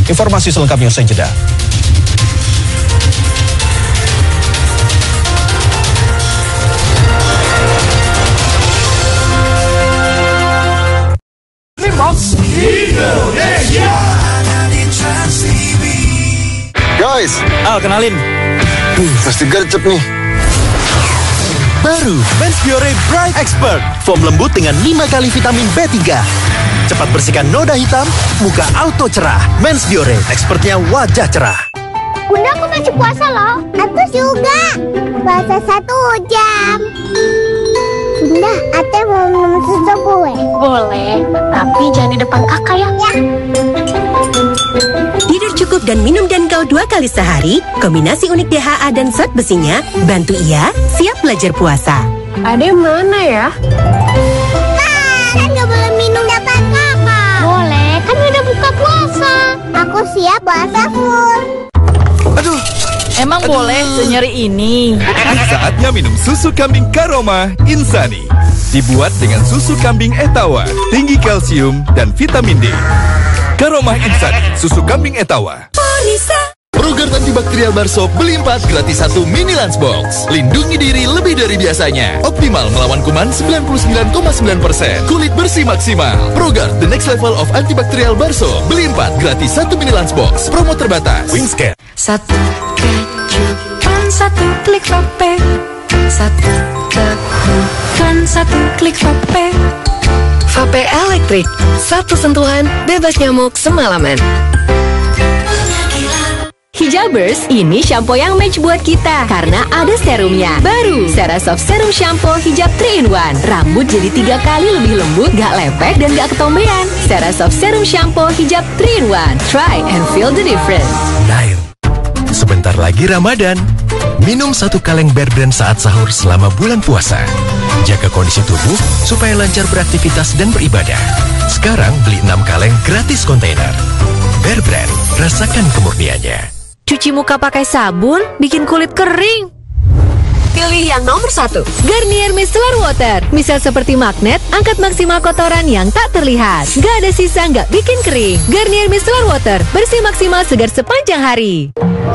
Informasi selengkapnya usai jeda. Indonesia. Guys, Al, kenalin. pasti gercep nih. Baru Men's Biore Bright Expert, foam lembut dengan 5 kali vitamin B3. Cepat bersihkan noda hitam, muka auto cerah. Men's Biore, expertnya wajah cerah. Bunda, aku masih puasa loh. Aku juga. Puasa 1 jam. Bunda, Ate mau minum susu gue. Boleh, tapi jangan di depan kakak ya. Tidur cukup dan minum Dankau 2 kali sehari, kombinasi unik DHA dan zat besinya, bantu ia siap belajar puasa. Ade mana ya? Kan gak boleh minum depan kakak. Boleh, kan udah buka puasa. Aku siap puasa full. Aduh, Emang boleh senyeri ini? Saatnya minum susu kambing Karoma Insani. Dibuat dengan susu kambing Etawa, tinggi kalsium dan vitamin D. Karoma Insani, susu kambing Etawa. Progrard antibakterial Barso beli 4 gratis 1 mini lunchbox. Lindungi diri lebih dari biasanya. Optimal melawan kuman 99,9%. Kulit bersih maksimal. Progrard, the next level of antibakterial Barso. Beli 4 gratis 1 mini lunchbox. Promo terbatas. Wingscan. Satu kejutan, satu klik Vape. Satu tegukan, satu klik Vape. Vape elektrik, satu sentuhan bebas nyamuk semalaman. Hijabers, ini shampoo yang match buat kita karena ada serumnya. Baru Cerasoft Serum Shampoo Hijab 3-in-1. Rambut jadi 3 kali lebih lembut, gak lepek dan gak ketombean. Cerasoft Serum Shampoo Hijab 3-in-1. Try and feel the difference. Nail. Sebentar lagi Ramadan. Minum 1 kaleng Bear Brand saat sahur selama bulan puasa. Jaga kondisi tubuh supaya lancar beraktivitas dan beribadah. Sekarang beli 6 kaleng gratis kontainer. Bear Brand, rasakan kemurniannya. Cuci muka pakai sabun, bikin kulit kering. Pilih yang nomor 1, Garnier Micellar Water. Misal seperti magnet, angkat maksimal kotoran yang tak terlihat. Gak ada sisa, gak bikin kering. Garnier Micellar Water, bersih maksimal segar sepanjang hari.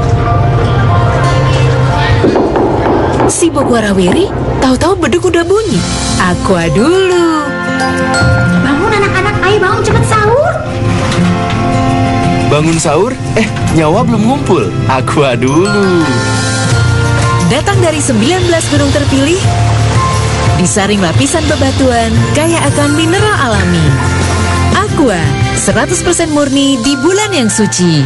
Sibuk warawiri, tahu-tahu beduk udah bunyi. Aqua dulu. Bangun anak-anak, ayo bangun cepet sahur. Bangun sahur? Nyawa belum ngumpul. Aqua dulu. Datang dari 19 gunung terpilih, disaring lapisan bebatuan, kaya akan mineral alami. Aqua, 100% murni di bulan yang suci.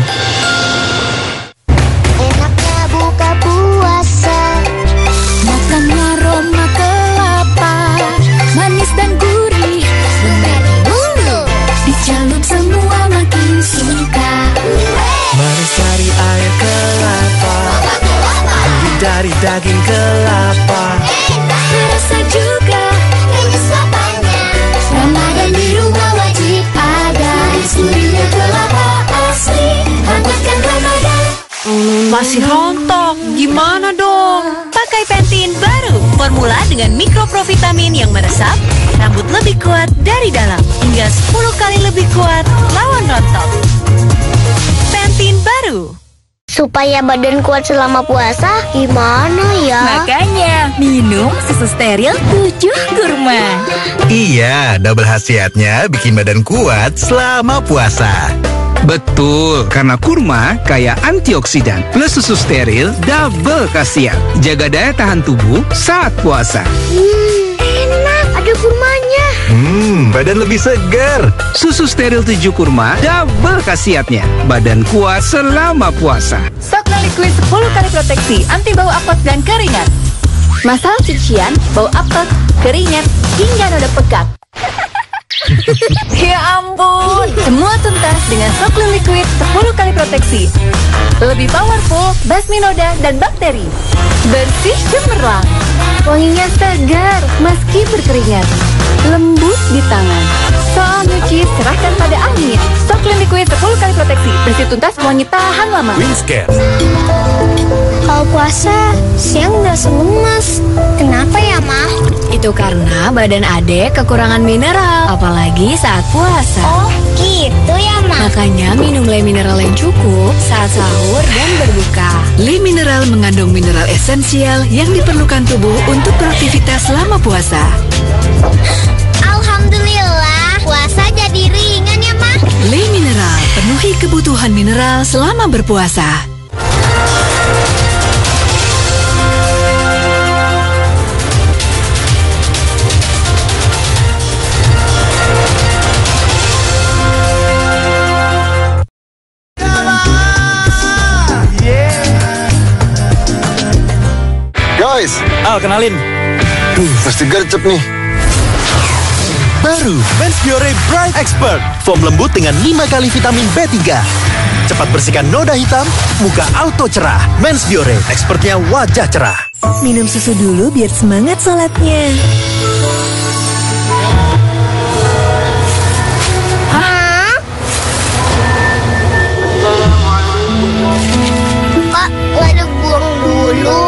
Enaknya buka puasa. Makan aroma kelapa, manis dan gurih. Dari dulu. Dicelup semua makin suka. Manis dari air kelapa, gurih dari daging kelapa. Terasa juga Ini lapanya. Ramadan di rumah wajib ada. Gurihnya kelapa asli. Hangatkan Ramadan. Masih rontok, gimana dong? Pakai Pantene baru, formula dengan mikroprovitamin yang meresap, rambut lebih kuat dari dalam, hingga 10 kali lebih kuat lawan rontok. Pantene baru. Supaya badan kuat selama puasa, gimana ya? Makanya, minum susu steril 7 kurma. Iya, double khasiatnya bikin badan kuat selama puasa. Betul, karena kurma kaya antioksidan plus susu steril double khasiat. Jaga daya tahan tubuh saat puasa. Enak, ada kurmanya. Badan lebih segar. Susu steril 7 kurma double khasiatnya. Badan kuat selama puasa. Sokna Liquid 10 kali proteksi anti bau apek dan keringat. Masalah cucian, bau apek, keringat, hingga noda pekat. Ya ampun, semua tuntas dengan Sokna Liquid 10 kali proteksi. Lebih powerful, basmi noda dan bakteri. Bersih cemerlang, wanginya segar meski berkeringat, lembut di tangan. Soal nyuci, serahkan pada ahlinya. Sokna Liquid 10 kali proteksi, bersih tuntas, wangi tahan lama. Wingscan. Kalau puasa, siang nggak lemas. Kenapa ya, Ma? Itu karena badan adek kekurangan mineral, apalagi saat puasa. Oh, gitu ya, Ma. Makanya minum Le Mineral yang cukup saat sahur dan berbuka. Le Mineral mengandung mineral esensial yang diperlukan tubuh untuk beraktivitas selama puasa. Alhamdulillah, puasa jadi ringan ya, Ma. Le Mineral, penuhi kebutuhan mineral selama berpuasa. Guys, Al, kenalin. pasti gercep nih. Baru Men's Biore Bright Expert, foam lembut dengan 5 kali vitamin B3. Cepat bersihkan noda hitam, muka auto cerah. Men's Biore, expertnya wajah cerah. Minum susu dulu biar semangat sholatnya. Kok ada buang dulu?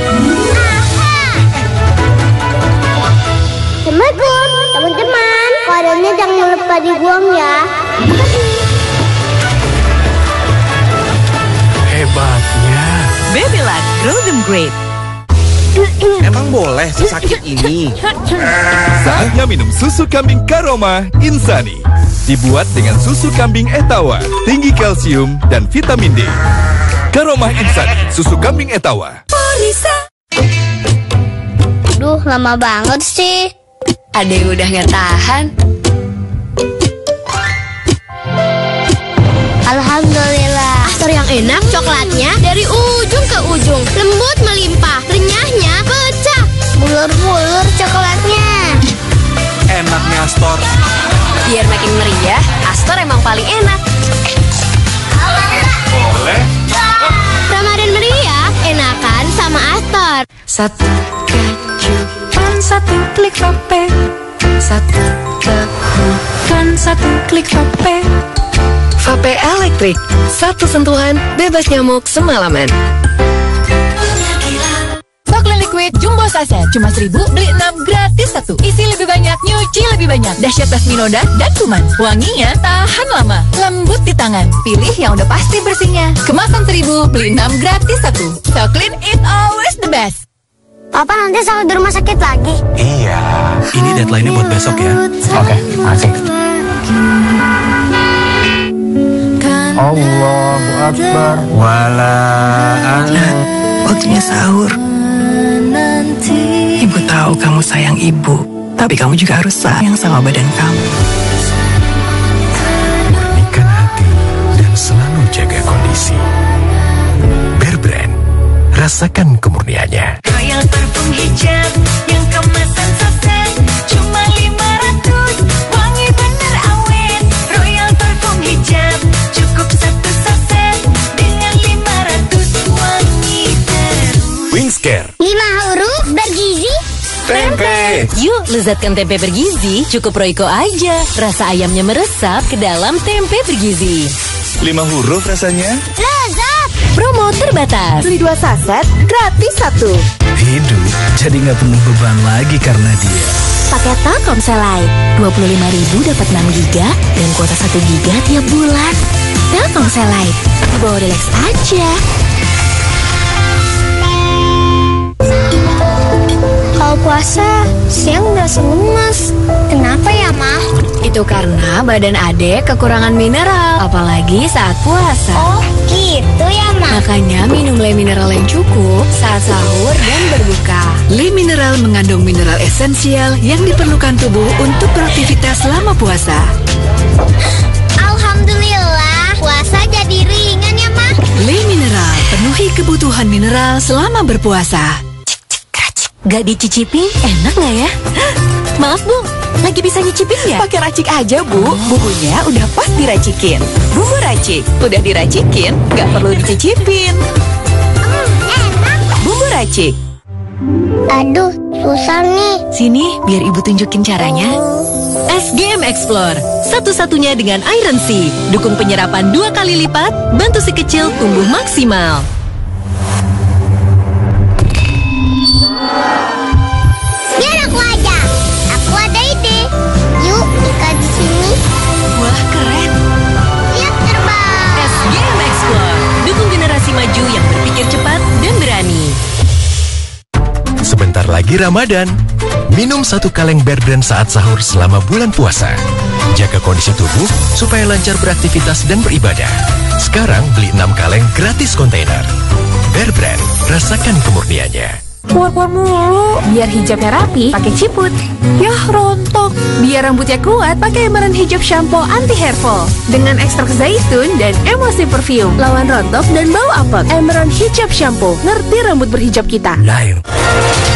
Assalamualaikum, teman-teman. Korannya jangan lupa dibuang ya. Hebatnya. Babylife Grow Them Great. Emang boleh sesakit ini? Saatnya minum susu kambing Karoma Insani. Dibuat dengan susu kambing Etawa, tinggi kalsium dan vitamin D. Karoma Insani, susu kambing Etawa. Duh, lama banget sih. Ada yang udah nggak tahan. Alhamdulillah. Astor yang enak coklatnya dari ujung ke ujung. Lembut melimpah, renyahnya pecah. Bulur-bulur coklatnya. Enak nih Astor. Biar makin meriah, Astor emang paling enak. Boleh. Ramadan meriah, enakan sama Astor. Satu kejutan, satu klik vape. Satu tegukan, satu klik vape. Vape elektrik, satu sentuhan, bebas nyamuk semalaman. Soklin Liquid Jumbo Saset, cuma 1.000 beli 6 gratis 1. Isi lebih banyak, nyuci lebih banyak. Dahsyat basmi noda dan kuman. Wanginya tahan lama, lembut di tangan. Pilih yang udah pasti bersihnya. Kemasan 1.000 beli 6 gratis 1. Soklin, it always the best. Papa nanti selalu di rumah sakit lagi. Iya, ini deadline-nya buat besok ya. Oke, makasih. Allahu Akbar. Waktunya sahur. Ibu tahu kamu sayang ibu, tapi kamu juga harus sayang sama badan kamu. Murnikan hati dan selalu jaga kondisi. Bear Brand, rasakan kemurniannya. Royal parfum hijab yang kemasan saset cuma 500, wangi bener awet. Royal parfum hijab cukup 1 saset dengan 500, wangi terus. Wingscare. 5 huruf bergizi. Tempe. Yuk, lezatkan tempe bergizi, cukup Royco aja. Rasa ayamnya meresap ke dalam tempe bergizi. 5 huruf rasanya. Lezat. Promo terbatas. Beli 2 saset, gratis 1. Hidup jadi nggak penuh beban lagi karena dia. Paket Telkomsel Lite, 25.000 dapat 6 giga dan kuota 1 giga tiap bulan. Telkomsel Lite, di bawah relax aja. Kalau puasa, siang udah lemas. Kenapa ya, Ma? Itu karena badan adek kekurangan mineral, apalagi saat puasa. Oh, gitu ya, Ma. Makanya minum Le Mineral yang cukup saat sahur dan berbuka. Le Mineral mengandung mineral esensial yang diperlukan tubuh untuk beraktivitas selama puasa. Alhamdulillah, puasa jadi ringan ya, Ma. Le Mineral, penuhi kebutuhan mineral selama berpuasa. Gak dicicipin, enak gak ya? Maaf Bu, lagi bisa nyicipin ya? Pakai racik aja Bu, bumbunya udah pas diracikin. Bumbu racik, udah diracikin, gak perlu dicicipin. Enak. Bumbu racik. Aduh, susah nih. Sini, biar ibu tunjukin caranya. SGM Explore, satu-satunya dengan Iron Sea. Dukung penyerapan 2 kali lipat, bantu si kecil tumbuh maksimal. Biar aku aja. lagi Ramadan. Minum 1 kaleng Bear Brand saat sahur selama bulan puasa. Jaga kondisi tubuh supaya lancar beraktivitas dan beribadah. Sekarang beli 6 kaleng gratis kontainer. Bear Brand, rasakan kemurniannya. Keluar-keluar mulu. Biar hijabnya rapi, pakai Ciput. Yah, rontok. Biar rambutnya kuat, pakai Emerald Hijab Shampoo Anti Hair Fall. Dengan ekstrak zaitun dan emosi perfume. Lawan rontok dan bau apek. Emerald Hijab Shampoo. Ngerti rambut berhijab kita. Lain.